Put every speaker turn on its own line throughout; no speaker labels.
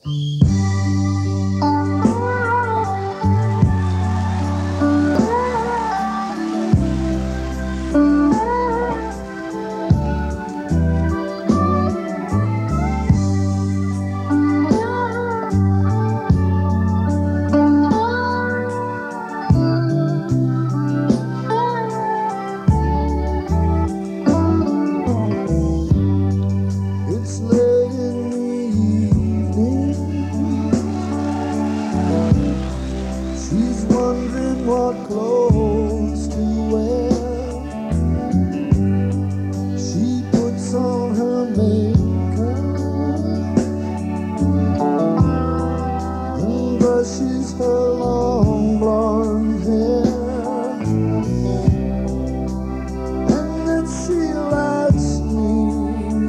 It's late in the evening. She's wondering what clothes to wear. She puts on her makeup and brushes her long blonde hair, and then she asks me,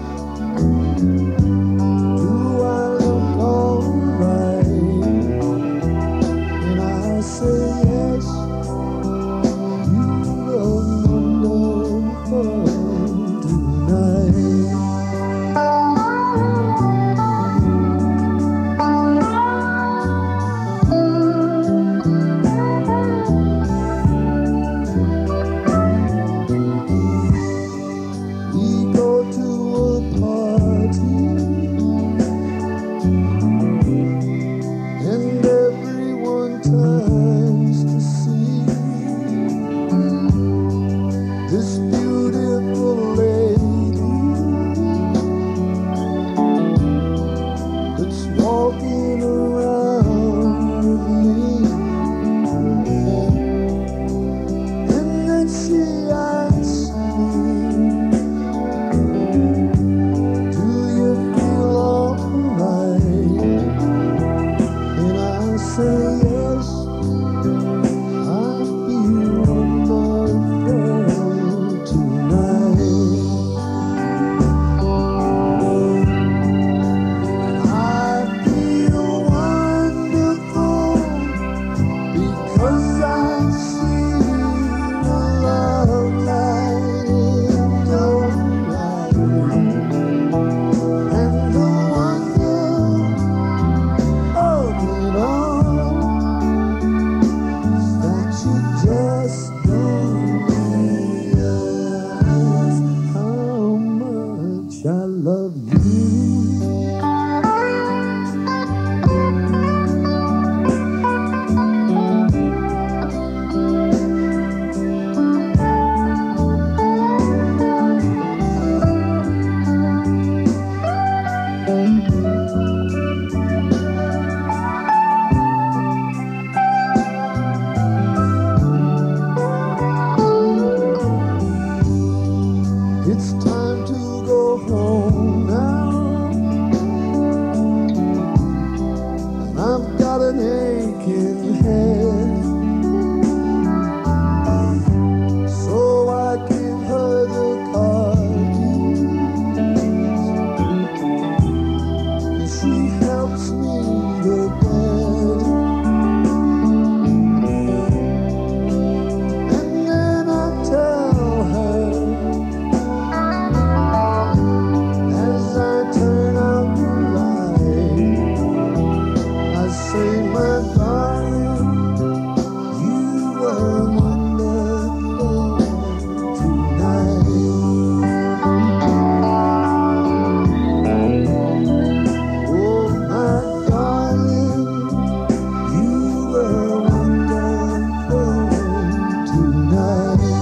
do I look alright? And I say yes, you look wonderful tonight. We go to a party and everyone turns to see this beautiful lady that's walking around with me. And then she asks me, do you feel alright? And I say yes, I feel wonderful tonight. I feel wonderful because I see the love light in your eyes, and the wonder of it all is that you just don't realize how much I love you. It's time to go home now, and I've got an aching head, so I give her the car keys, and she helps me to bed, and then I tell her, as I turn out the light, I say, my darling, you were wonderful tonight. Oh, my darling, you were wonderful tonight.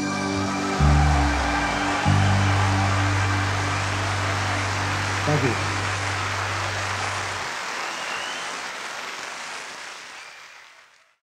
Thank you.